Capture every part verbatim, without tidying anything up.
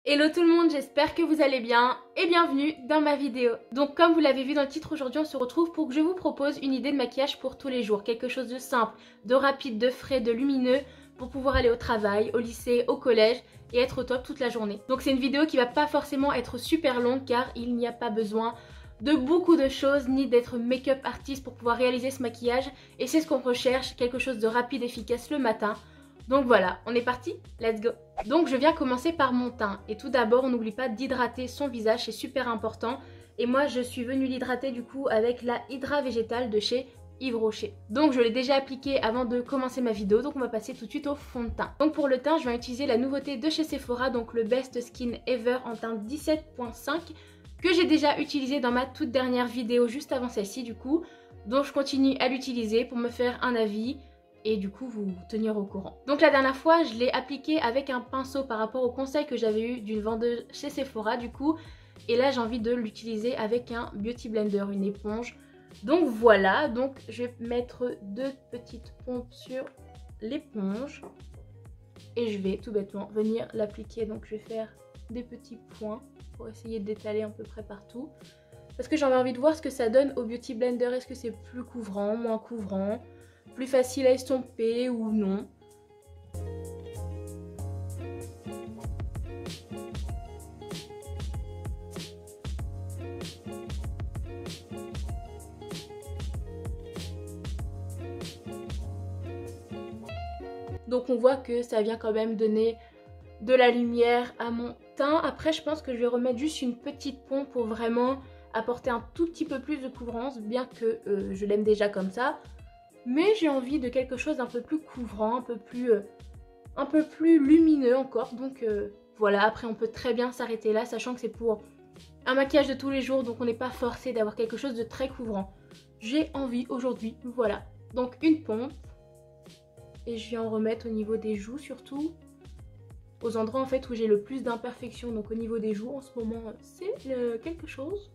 Hello tout le monde, j'espère que vous allez bien et bienvenue dans ma vidéo. Donc comme vous l'avez vu dans le titre, aujourd'hui on se retrouve pour que je vous propose une idée de maquillage pour tous les jours. Quelque chose de simple, de rapide, de frais, de lumineux pour pouvoir aller au travail, au lycée, au collège et être au top toute la journée. Donc c'est une vidéo qui va pas forcément être super longue car il n'y a pas besoin de beaucoup de choses ni d'être make-up artiste pour pouvoir réaliser ce maquillage. Et c'est ce qu'on recherche, quelque chose de rapide, efficace le matin. Donc voilà, on est parti, let's go. Donc je viens commencer par mon teint. Et tout d'abord, on n'oublie pas d'hydrater son visage, c'est super important. Et moi, je suis venue l'hydrater du coup avec la Hydra Végétale de chez Yves Rocher. Donc je l'ai déjà appliqué avant de commencer ma vidéo, donc on va passer tout de suite au fond de teint. Donc pour le teint, je vais utiliser la nouveauté de chez Sephora, donc le Best Skin Ever en teint dix-sept point cinq, que j'ai déjà utilisé dans ma toute dernière vidéo juste avant celle-ci du coup. Donc je continue à l'utiliser pour me faire un avis et du coup vous tenir au courant. Donc la dernière fois je l'ai appliqué avec un pinceau par rapport au conseil que j'avais eu d'une vendeuse chez Sephora du coup, et là j'ai envie de l'utiliser avec un beauty blender, une éponge. Donc voilà, donc je vais mettre deux petites pompes sur l'éponge et je vais tout bêtement venir l'appliquer. Donc je vais faire des petits points pour essayer d'étaler à peu près partout parce que j'avais envie de voir ce que ça donne au beauty blender. Est-ce que c'est plus couvrant, moins couvrant, plus facile à estomper ou non. Donc on voit que ça vient quand même donner de la lumière à mon teint. Après je pense que je vais remettre juste une petite pompe pour vraiment apporter un tout petit peu plus de couvrance, bien que euh, je l'aime déjà comme ça. Mais j'ai envie de quelque chose d'un peu plus couvrant, un peu plus, euh, un peu plus lumineux encore. Donc euh, voilà, après on peut très bien s'arrêter là, sachant que c'est pour un maquillage de tous les jours. Donc on n'est pas forcé d'avoir quelque chose de très couvrant. J'ai envie aujourd'hui, voilà. Donc une pompe. Et je viens en remettre au niveau des joues surtout. Aux endroits en fait où j'ai le plus d'imperfections. Donc au niveau des joues en ce moment c'est euh, quelque chose.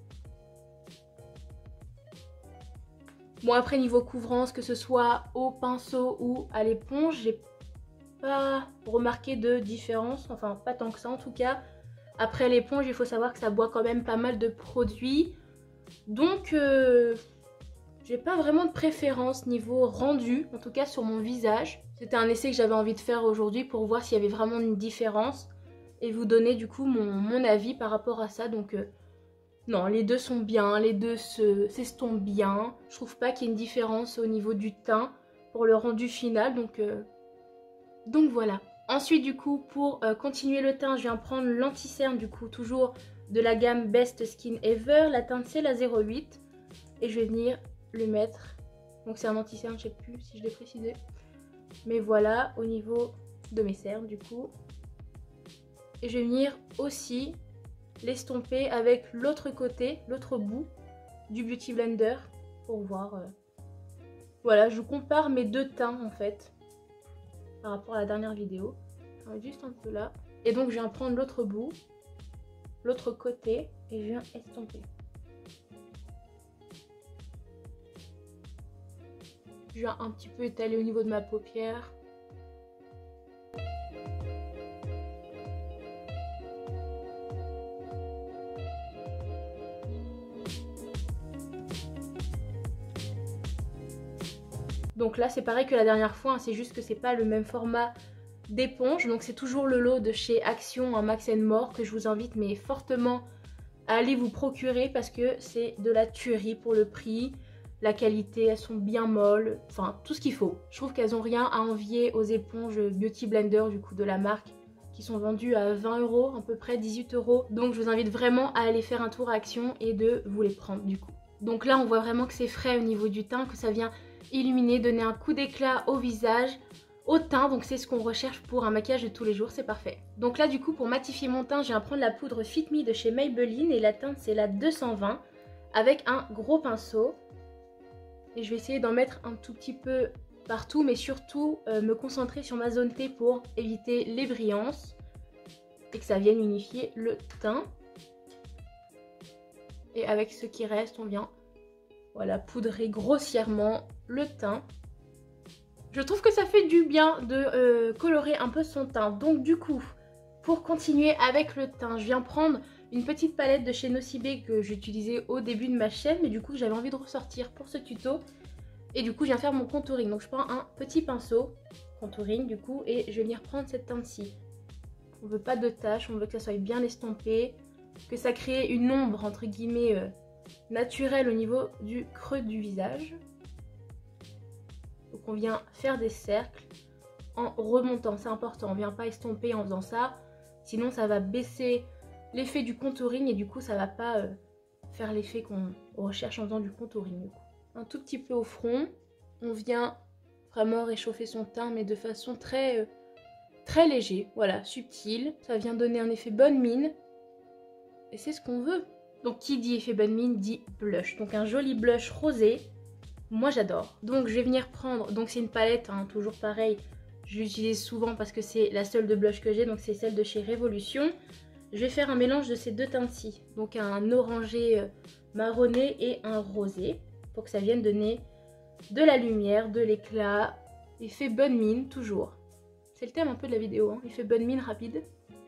Bon après niveau couvrance, que ce soit au pinceau ou à l'éponge, j'ai pas remarqué de différence, enfin pas tant que ça en tout cas. Après l'éponge, il faut savoir que ça boit quand même pas mal de produits. Donc euh, j'ai pas vraiment de préférence niveau rendu, en tout cas sur mon visage. C'était un essai que j'avais envie de faire aujourd'hui pour voir s'il y avait vraiment une différence et vous donner du coup mon, mon avis par rapport à ça. Donc euh, non, les deux sont bien, les deux s'estompent bien. Je trouve pas qu'il y ait une différence au niveau du teint pour le rendu final, donc, euh, donc voilà. Ensuite du coup, pour euh, continuer le teint, je viens prendre l'anti-cerne du coup, toujours de la gamme Best Skin Ever. La teinte c'est la zéro huit et je vais venir le mettre. Donc c'est un anti-cerne, je sais plus si je l'ai précisé. Mais voilà, au niveau de mes cernes du coup. Et je vais venir aussi l'estomper avec l'autre côté, l'autre bout du Beauty Blender pour voir. Euh... Voilà, je compare mes deux teints en fait par rapport à la dernière vidéo. Je vais juste un peu là. Et donc je viens prendre l'autre bout, l'autre côté et je viens estomper. Je viens un petit peu étaler au niveau de ma paupière. Donc là c'est pareil que la dernière fois, hein, c'est juste que c'est pas le même format d'éponge. Donc c'est toujours le lot de chez Action en Max and More que je vous invite mais fortement à aller vous procurer parce que c'est de la tuerie pour le prix. La qualité, elles sont bien molles, enfin tout ce qu'il faut. Je trouve qu'elles ont rien à envier aux éponges Beauty Blender du coup de la marque qui sont vendues à vingt euros, à peu près dix-huit euros. Donc je vous invite vraiment à aller faire un tour à Action et de vous les prendre du coup. Donc là on voit vraiment que c'est frais au niveau du teint, que ça vient illuminer, donner un coup d'éclat au visage, au teint. Donc c'est ce qu'on recherche pour un maquillage de tous les jours, c'est parfait. Donc là du coup pour matifier mon teint, je viens prendre la poudre Fit Me de chez Maybelline et la teinte c'est la deux cent vingt avec un gros pinceau. Et je vais essayer d'en mettre un tout petit peu partout, mais surtout euh, me concentrer sur ma zone T pour éviter les brillances et que ça vienne unifier le teint. Et avec ce qui reste, on vient voilà, poudrer grossièrement le teint. Je trouve que ça fait du bien de euh, colorer un peu son teint. Donc du coup, Pour continuer avec le teint, je viens prendre une petite palette de chez Nocibé que j'utilisais au début de ma chaîne, mais du coup j'avais envie de ressortir pour ce tuto. Et du coup je viens faire mon contouring. Donc je prends un petit pinceau, contouring du coup, et je vais venir prendre cette teinte-ci. On veut pas de taches, on veut que ça soit bien estompé, que ça crée une ombre entre guillemets euh, naturelle au niveau du creux du visage. Donc on vient faire des cercles en remontant, c'est important, on vient pas estomper en faisant ça, sinon ça va baisser l'effet du contouring et du coup ça va pas euh, faire l'effet qu'on recherche en faisant du contouring. Du coup. Un tout petit peu au front, on vient vraiment réchauffer son teint mais de façon très, euh, très léger, voilà, subtil, ça vient donner un effet bonne mine et c'est ce qu'on veut. Donc qui dit effet bonne mine dit blush, donc un joli blush rosé, moi j'adore. Donc je vais venir prendre, donc c'est une palette, hein, toujours pareil, je l'utilise souvent parce que c'est la seule de blush que j'ai, donc c'est celle de chez Révolution. Je vais faire un mélange de ces deux teintes-ci, donc un orangé marronné et un rosé, pour que ça vienne donner de la lumière, de l'éclat, effet bonne mine, toujours. C'est le thème un peu de la vidéo, hein, effet bonne mine rapide.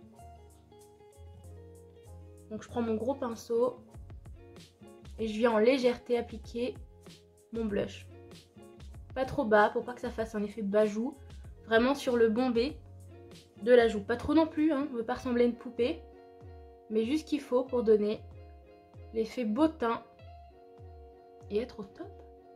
Donc je prends mon gros pinceau et je viens en légèreté appliquer mon blush. Pas trop bas pour pas que ça fasse un effet bas-joue, vraiment sur le bombé de la joue. Pas trop non plus, hein, on ne veut pas ressembler à une poupée. Mais juste ce qu'il faut pour donner l'effet beau teint et être au top.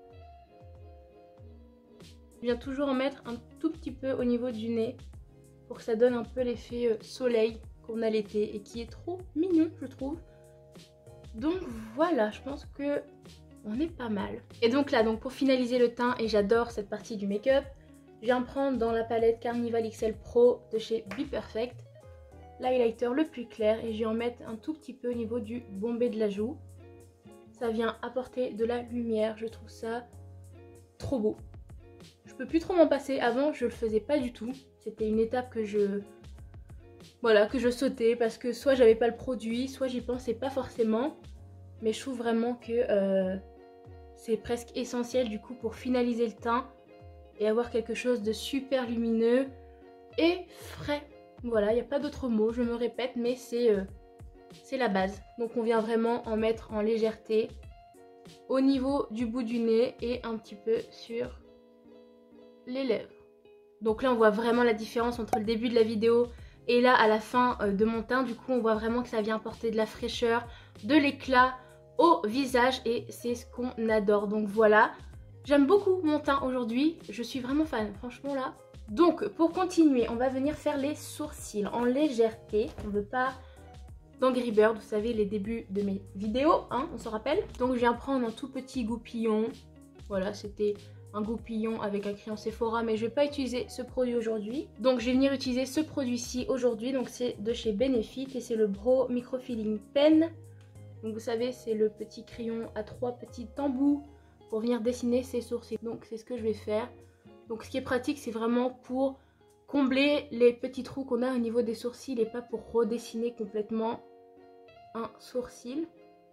Je viens toujours en mettre un tout petit peu au niveau du nez pour que ça donne un peu l'effet soleil qu'on a l'été et qui est trop mignon je trouve. Donc voilà, je pense que on est pas mal. Et donc là, donc pour finaliser le teint, et j'adore cette partie du make-up, je viens prendre dans la palette Carnival X L Pro de chez Be Perfect l'highlighter le plus clair et je vais en mettre un tout petit peu au niveau du bombé de la joue. Ça vient apporter de la lumière, je trouve ça trop beau. Je peux plus trop m'en passer, avant je le faisais pas du tout. C'était une étape que je voilà, que je sautais parce que soit j'avais pas le produit, soit j'y pensais pas forcément. Mais je trouve vraiment que euh, c'est presque essentiel du coup pour finaliser le teint et avoir quelque chose de super lumineux et frais. Voilà, il n'y a pas d'autre mot, je me répète, mais c'est euh, c'est la base. Donc on vient vraiment en mettre en légèreté au niveau du bout du nez et un petit peu sur les lèvres. Donc là on voit vraiment la différence entre le début de la vidéo et là à la fin euh, de mon teint. Du coup on voit vraiment que ça vient apporter de la fraîcheur, de l'éclat au visage et c'est ce qu'on adore. Donc voilà, j'aime beaucoup mon teint aujourd'hui, je suis vraiment fan, franchement là. Donc pour continuer, on va venir faire les sourcils en légèreté. On ne veut pas d'Angry Bird, vous savez les débuts de mes vidéos, hein, on s'en rappelle. Donc je viens prendre un tout petit goupillon. Voilà, c'était un goupillon avec un crayon Sephora, mais je ne vais pas utiliser ce produit aujourd'hui. Donc je vais venir utiliser ce produit-ci aujourd'hui. Donc c'est de chez Benefit et c'est le Brow Microfilling Pen. Donc vous savez, c'est le petit crayon à trois petits embouts pour venir dessiner ses sourcils. Donc c'est ce que je vais faire. Donc ce qui est pratique, c'est vraiment pour combler les petits trous qu'on a au niveau des sourcils et pas pour redessiner complètement un sourcil.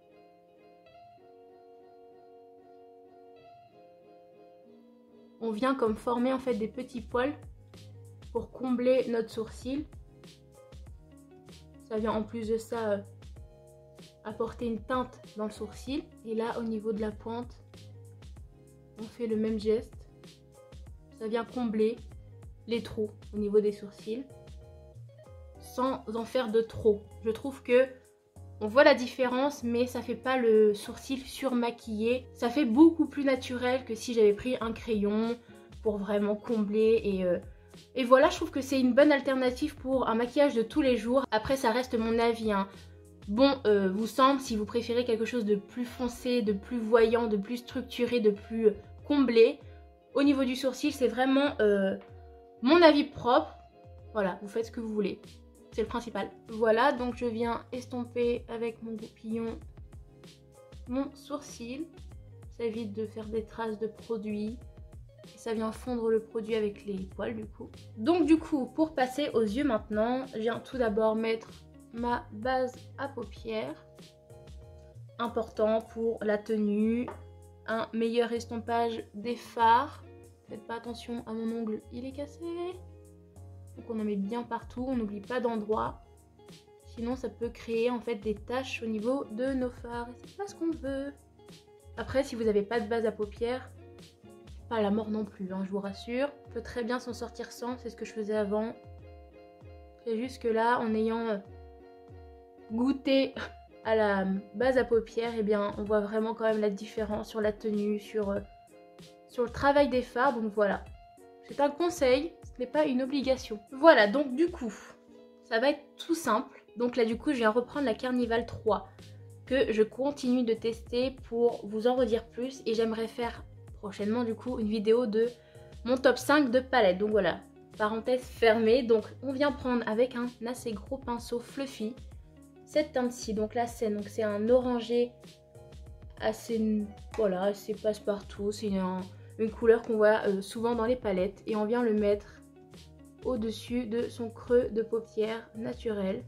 On vient comme former en fait des petits poils pour combler notre sourcil. Ça vient en plus de ça euh, apporter une teinte dans le sourcil. Et là au niveau de la pointe, on fait le même geste. Ça vient combler les trous au niveau des sourcils sans en faire de trop. Je trouve que on voit la différence, mais ça fait pas le sourcil surmaquillé. Ça fait beaucoup plus naturel que si j'avais pris un crayon pour vraiment combler. Et, euh, et voilà, je trouve que c'est une bonne alternative pour un maquillage de tous les jours. Après, ça reste mon avis, hein. Bon, euh, vous semble, si vous préférez quelque chose de plus foncé, de plus voyant, de plus structuré, de plus comblé. Au niveau du sourcil, c'est vraiment euh, mon avis propre. Voilà, vous faites ce que vous voulez. C'est le principal. Voilà, donc je viens estomper avec mon goupillon mon sourcil. Ça évite de faire des traces de produit. Et ça vient fondre le produit avec les poils du coup. Donc du coup, pour passer aux yeux maintenant, je viens tout d'abord mettre ma base à paupières. Important pour la tenue. Un meilleur estompage des fards. Faites pas attention à mon ongle, il est cassé. Donc on en met bien partout, on n'oublie pas d'endroit. Sinon ça peut créer en fait des taches au niveau de nos fards. Et c'est pas ce qu'on veut. Après si vous n'avez pas de base à paupières, pas la mort non plus, hein, je vous rassure. On peut très bien s'en sortir sans, c'est ce que je faisais avant. C'est juste que là, en ayant goûté à la base à paupières, eh bien on voit vraiment quand même la différence sur la tenue, sur, euh, sur le travail des fards. Donc voilà, c'est un conseil, ce n'est pas une obligation. Voilà, donc du coup, ça va être tout simple. Donc là du coup je viens reprendre la Carnival trois que je continue de tester pour vous en redire plus. Et j'aimerais faire prochainement du coup une vidéo de mon top cinq de palettes. Donc voilà, parenthèse fermée. Donc on vient prendre avec un assez gros pinceau fluffy cette teinte-ci. Donc là c'est donc c'est un orangé assez, voilà, assez passe-partout. C'est une, une couleur qu'on voit euh, souvent dans les palettes. Et on vient le mettre au-dessus de son creux de paupière naturel.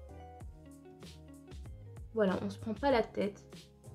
Voilà, on se prend pas la tête.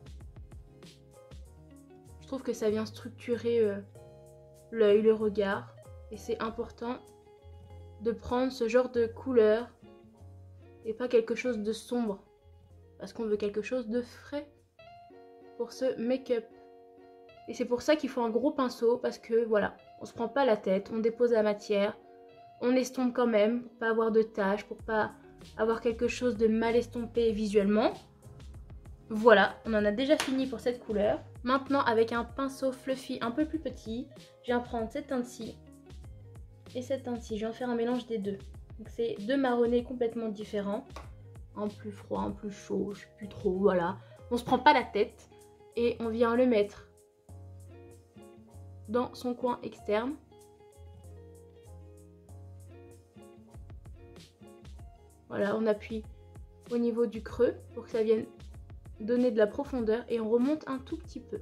Je trouve que ça vient structurer euh, l'œil, le regard. Et c'est important de prendre ce genre de couleur et pas quelque chose de sombre. Parce qu'on veut quelque chose de frais pour ce make-up. Et c'est pour ça qu'il faut un gros pinceau. Parce que voilà, on se prend pas la tête, on dépose la matière. On estompe quand même pour pas avoir de taches, pour pas avoir quelque chose de mal estompé visuellement. Voilà, on en a déjà fini pour cette couleur. Maintenant, avec un pinceau fluffy un peu plus petit, je viens prendre cette teinte-ci et cette teinte-ci. Je viens faire un mélange des deux. Donc c'est deux marronnés complètement différents. Un plus froid, un plus chaud, je sais plus trop, voilà. On se prend pas la tête et on vient le mettre dans son coin externe. Voilà, on appuie au niveau du creux pour que ça vienne donner de la profondeur et on remonte un tout petit peu.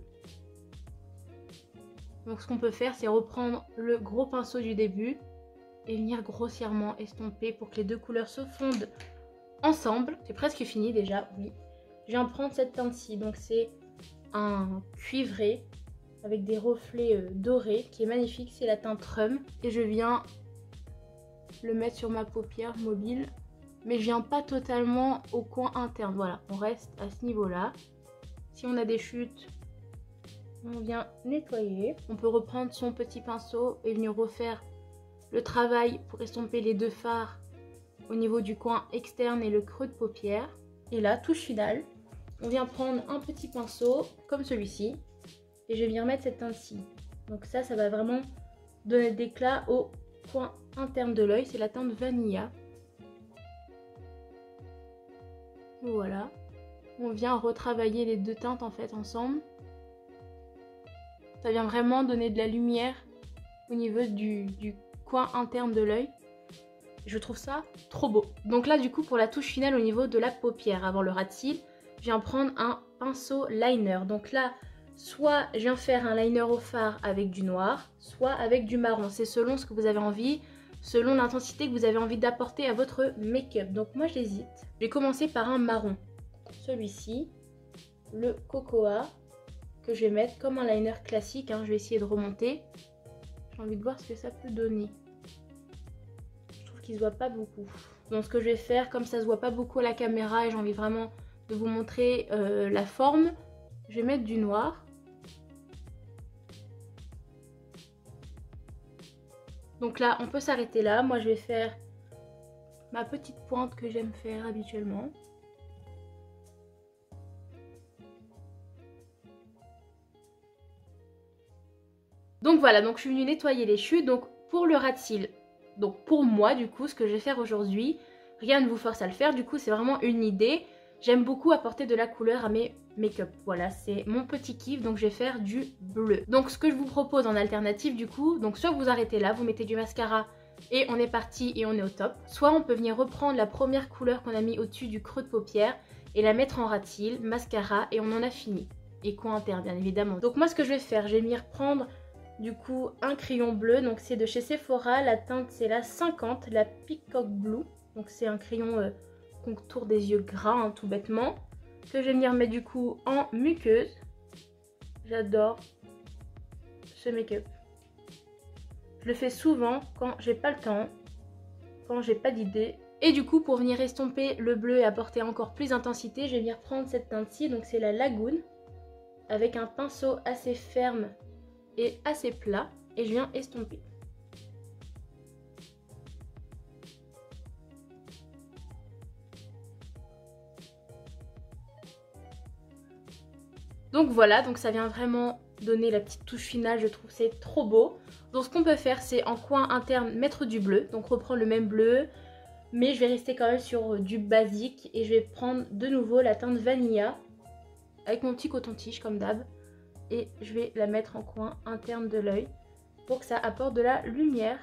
Donc ce qu'on peut faire, c'est reprendre le gros pinceau du début et venir grossièrement estomper pour que les deux couleurs se fondent ensemble. C'est presque fini déjà, oui. Je viens prendre cette teinte-ci, donc c'est un cuivré avec des reflets euh, dorés qui est magnifique, c'est la teinte Rum. Et je viens le mettre sur ma paupière mobile. Mais je viens pas totalement au coin interne. Voilà, on reste à ce niveau-là. Si on a des chutes, on vient nettoyer. On peut reprendre son petit pinceau et venir refaire le travail pour estomper les deux fards au niveau du coin externe et le creux de paupière. Et là, touche finale, on vient prendre un petit pinceau comme celui-ci et je viens mettre cette teinte-ci. Donc ça, ça va vraiment donner de l'éclat au coin interne de l'œil. C'est la teinte Vanilla. Voilà, on vient retravailler les deux teintes en fait ensemble. Ça vient vraiment donner de la lumière au niveau du, du coin interne de l'œil. Je trouve ça trop beau. Donc là du coup pour la touche finale au niveau de la paupière, avant le ras de cils, je viens prendre un pinceau liner. Donc là, soit je viens faire un liner au fard avec du noir, soit avec du marron. C'est selon ce que vous avez envie, selon l'intensité que vous avez envie d'apporter à votre make-up. Donc moi j'hésite. Je vais commencer par un marron. Celui-ci, le Cocoa, que je vais mettre comme un liner classique. Hein. Je vais essayer de remonter. J'ai envie de voir ce que ça peut donner. Je trouve qu'il ne se voit pas beaucoup. Donc ce que je vais faire, comme ça ne se voit pas beaucoup à la caméra et j'ai envie vraiment de vous montrer euh, la forme, je vais mettre du noir. Donc là, on peut s'arrêter là. Moi, je vais faire ma petite pointe que j'aime faire habituellement. Donc voilà, donc je suis venue nettoyer les chutes. Donc pour le ras de cils, donc pour moi du coup, ce que je vais faire aujourd'hui, rien ne vous force à le faire. Du coup, c'est vraiment une idée. J'aime beaucoup apporter de la couleur à mes make-up. Voilà, c'est mon petit kiff, donc je vais faire du bleu. Donc ce que je vous propose en alternative du coup, donc soit vous arrêtez là, vous mettez du mascara et on est parti et on est au top. Soit on peut venir reprendre la première couleur qu'on a mis au-dessus du creux de paupière et la mettre en ras de cils, mascara et on en a fini. Et coin interne bien évidemment. Donc moi ce que je vais faire, je vais venir prendre du coup un crayon bleu. Donc c'est de chez Sephora, la teinte c'est la cinquante, la Peacock Blue. Donc c'est un crayon euh, contour des yeux gras hein, tout bêtement. Que je vais venir mettre du coup en muqueuse. J'adore ce make-up. Je le fais souvent quand j'ai pas le temps. quand j'ai pas d'idée. Et du coup, pour venir estomper le bleu et apporter encore plus d'intensité, je vais venir prendre cette teinte-ci, donc c'est la Lagoon, avec un pinceau assez ferme et assez plat, et je viens estomper. Donc voilà, donc ça vient vraiment donner la petite touche finale, je trouve c'est trop beau. Donc ce qu'on peut faire, c'est en coin interne mettre du bleu, donc reprendre le même bleu, mais je vais rester quand même sur du basique et je vais prendre de nouveau la teinte Vanilla avec mon petit coton-tige comme d'hab et je vais la mettre en coin interne de l'œil pour que ça apporte de la lumière.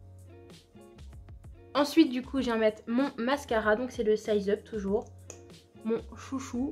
Ensuite du coup je viens mettre mon mascara, donc c'est le Size Up toujours, mon chouchou.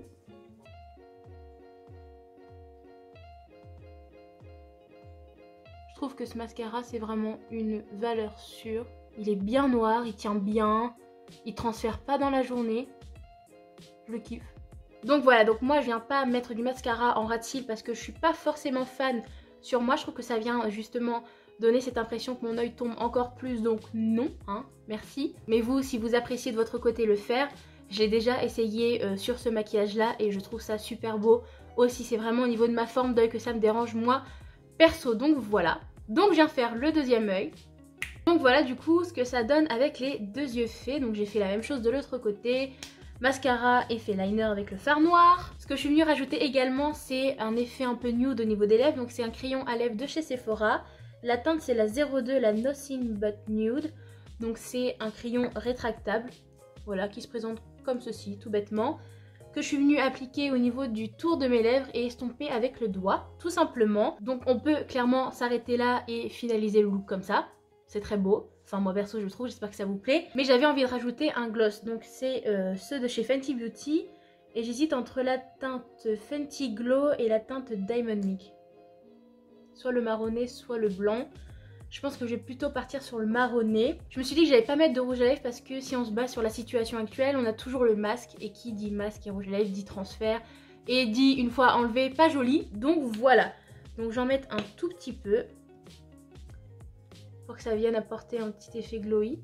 Je trouve que ce mascara c'est vraiment une valeur sûre. Il est bien noir, il tient bien, il transfère pas dans la journée. Je le kiffe. Donc voilà, donc moi je viens pas mettre du mascara en ras de cils parce que je suis pas forcément fan sur moi. Je trouve que ça vient justement donner cette impression que mon œil tombe encore plus, donc non, hein, merci. Mais vous, si vous appréciez de votre côté le faire, j'ai déjà essayé euh, sur ce maquillage là et je trouve ça super beau. Aussi c'est vraiment au niveau de ma forme d'œil que ça me dérange moi perso, donc voilà. Donc je viens faire le deuxième œil. Donc voilà du coup ce que ça donne avec les deux yeux faits. Donc j'ai fait la même chose de l'autre côté. Mascara, effet liner avec le fard noir. Ce que je suis venue rajouter également, c'est un effet un peu nude au niveau des lèvres. Donc c'est un crayon à lèvres de chez Sephora. La teinte c'est la zéro deux, la Nothing But Nude. Donc c'est un crayon rétractable. Voilà, qui se présente comme ceci, tout bêtement. Que je suis venue appliquer au niveau du tour de mes lèvres et estomper avec le doigt, tout simplement. Donc on peut clairement s'arrêter là et finaliser le look comme ça. C'est très beau. Enfin moi perso je le trouve, j'espère que ça vous plaît. Mais j'avais envie de rajouter un gloss. Donc c'est euh, ceux de chez Fenty Beauty. Et j'hésite entre la teinte Fenty Glow et la teinte Diamond Mink. Soit le marronné, soit le blanc. Je pense que je vais plutôt partir sur le marronné. Je me suis dit que j'allais pas mettre de rouge à lèvres parce que si on se base sur la situation actuelle, on a toujours le masque. Et qui dit masque et rouge à lèvres dit transfert. Et dit une fois enlevé, pas joli. Donc voilà. Donc j'en mets un tout petit peu. Pour que ça vienne apporter un petit effet glowy.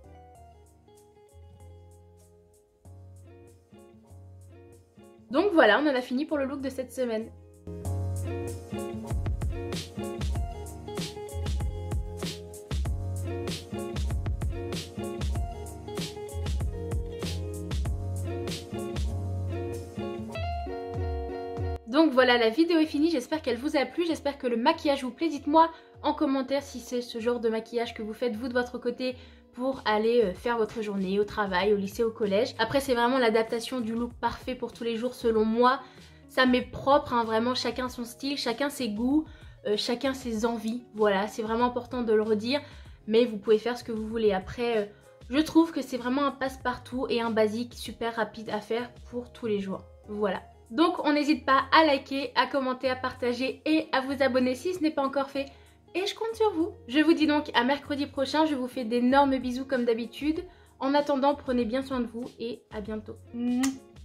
Donc voilà, on en a fini pour le look de cette semaine. Donc voilà, la vidéo est finie, j'espère qu'elle vous a plu, j'espère que le maquillage vous plaît. Dites-moi en commentaire si c'est ce genre de maquillage que vous faites vous de votre côté pour aller faire votre journée au travail, au lycée, au collège. Après c'est vraiment l'adaptation du look parfait pour tous les jours selon moi. Ça m'est propre, hein, vraiment chacun son style, chacun ses goûts, euh, chacun ses envies. Voilà, c'est vraiment important de le redire, mais vous pouvez faire ce que vous voulez. Après, euh, je trouve que c'est vraiment un passe-partout et un basique super rapide à faire pour tous les jours. Voilà. Donc on n'hésite pas à liker, à commenter, à partager et à vous abonner si ce n'est pas encore fait. Et je compte sur vous. Je vous dis donc à mercredi prochain, je vous fais d'énormes bisous comme d'habitude. En attendant, prenez bien soin de vous et à bientôt.